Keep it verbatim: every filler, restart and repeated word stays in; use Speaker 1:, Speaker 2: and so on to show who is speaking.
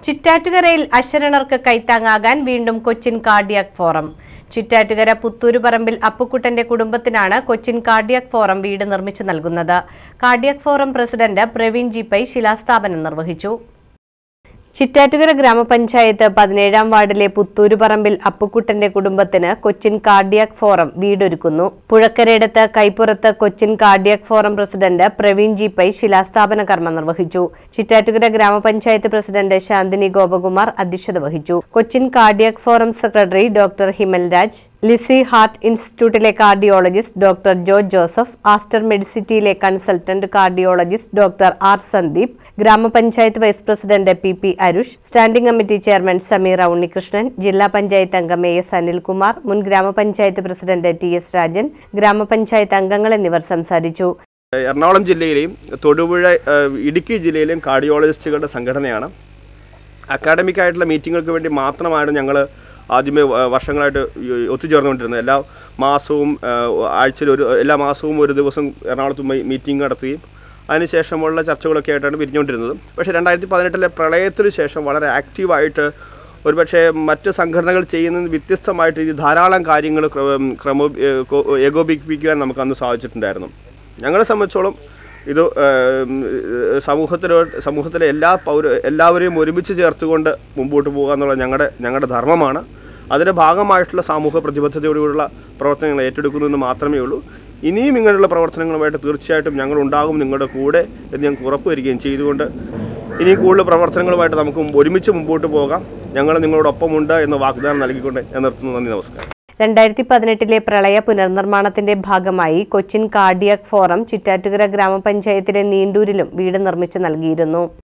Speaker 1: ചിറ്റാറ്റുകരയിൽ അശരണർക കൈത്താങ്ങാകാൻ വീണ്ടും കൊച്ചിൻ കാർഡിയാക് ഫോറം. ചിറ്റാറ്റുകര പുത്തൂരുപറമ്പിൽ അപ്പുക്കുട്ടന്റെ കുടുംബത്തിനാണ് കൊച്ചിൻ കാർഡിയാക് ഫോറം വീട് നിർമ്മിച്ചു നൽകുന്നത്. Cardiac forum president Praveen G Pai ശിലാസ്ഥാപനം നിർവഹിച്ചു. ചിറ്റാറ്റുകര ഗ്രാമപഞ്ചായത്ത് പതിനേഴാം വാർഡിലെ പുത്തൂരുപറമ്പിൽ അപ്പുക്കുട്ടന്റെ കുടുംബത്തിന് കൊച്ചിൻ കാർഡിയാക് ഫോറം വീടൊരുക്കുന്നു. പുഴക്കരയിടത്ത് കൈപ്പുറത്ത് Cochin cardiac forum president Praveen G Pai ശിലാസ്ഥാപന കർമ്മം നിർവഹിച്ചു. ചിറ്റാറ്റുകര ഗ്രാമപഞ്ചായത്ത് പ്രസിഡന്റ് ശാന്തിനി ഗോപകുമാർ അധ്യക്ഷത വഹിച്ചു. Cochin cardiac forum secretary doctor Himal Raj, Lisie heart ഇൻസ്റ്റിറ്റ്യൂട്ടിലെ cardiologist doctor Jo Joseph, Aster മെഡിസിറ്റിയിലെ consultant cardiologist doctor R Sandeep, ഗ്രാമപഞ്ചായത്ത് vice president P P Arush, standing committee chairman Sameera Unnikrishnan, ജില്ലാ പഞ്ചായത്ത് അംഗം എ എസ് അനിൽകുമാർ, മുൻ ഗ്രാമപഞ്ചായത്ത് പ്രസിഡന്റ് ടി എസ് രാജൻ, ഗ്രാമപഞ്ചായത്ത് അംഗങ്ങൾ എന്നിവർ സംസാരിച്ചു.
Speaker 2: എറണാകുളം ജില്ലയിലെയും തൊടുപുഴ ഇടുക്കി ജില്ലയിലെയും കാർഡിയോളജിസ്റ്റുകളുടെ സംഘടനയാണ്. അക്കാഡമിക് ആയിട്ടുള്ള മീറ്റിങ്ങുകൾക്ക് വേണ്ടി മാത്രമാണ് ഞങ്ങൾ ആദ്യമേ വർഷങ്ങളായിട്ട് ഒത്തുചേർന്നുകൊണ്ടിരുന്നത്. എല്ലാ മാസവും ആഴ്ചയിൽ ഒരു എല്ലാ മാസവും ഒരു ദിവസം എറണാകുളത്ത് മീറ്റിംഗ് നടത്തുകയും അതിനുശേഷമുള്ള ചർച്ചകളൊക്കെ ആയിട്ടാണ് പിരിഞ്ഞുകൊണ്ടിരുന്നത്. പക്ഷേ രണ്ടായിരത്തി പതിനെട്ടിലെ പ്രളയത്തിന് ശേഷം വളരെ ആക്റ്റീവായിട്ട് ഒരുപക്ഷെ മറ്റ് സംഘടനകൾ ചെയ്യുന്നതിന് വ്യത്യസ്തമായിട്ട് ഇത് ധാരാളം കാര്യങ്ങൾ ക്രമ ഏകോപിപ്പിക്കാൻ നമുക്ക് അന്ന് സാധിച്ചിട്ടുണ്ടായിരുന്നു. ഞങ്ങളെ സംബന്ധിച്ചോളം ഇത് സമൂഹത്തിലോ സമൂഹത്തിലെ എല്ലാ പൗര എല്ലാവരെയും ഒരുമിച്ച് ചേർത്തുകൊണ്ട് മുമ്പോട്ട് പോകുക എന്നുള്ള ഞങ്ങളുടെ ഞങ്ങളുടെ ധർമ്മമാണ്. അതിൻ്റെ ഭാഗമായിട്ടുള്ള സാമൂഹ്യ പ്രതിബദ്ധതയോടുകൂടിയുള്ള പ്രവർത്തനങ്ങൾ ഏറ്റെടുക്കുന്നു എന്ന് മാത്രമേ ഉള്ളൂ. ഇനിയും ഇങ്ങനെയുള്ള പ്രവർത്തനങ്ങളുമായിട്ട് തീർച്ചയായിട്ടും ഞങ്ങളുണ്ടാകും നിങ്ങളുടെ കൂടെ എന്ന് ഞങ്ങൾക്ക് ഉറപ്പുവരികയും ചെയ്തുകൊണ്ട് ഇനിയും കൂടുതൽ പ്രവർത്തനങ്ങളുമായിട്ട് നമുക്ക് ഒരുമിച്ച് മുമ്പോട്ട് പോകാം. ഞങ്ങൾ നിങ്ങളോടൊപ്പമുണ്ട് എന്ന വാഗ്ദാനം നൽകിക്കൊണ്ട് ഞാൻ നിർത്തുന്നു. നന്ദി, നമസ്കാരം.
Speaker 1: രണ്ടായിരത്തി പതിനെട്ടിലെ പ്രളയ പുനർനിർമ്മാണത്തിന്റെ ഭാഗമായി കൊച്ചിൻ കാർഡിയാക് ഫോറം ചിറ്റാറ്റുകര ഗ്രാമപഞ്ചായത്തിലെ നീണ്ടൂരിലും വീട് നിർമ്മിച്ചു നൽകിയിരുന്നു.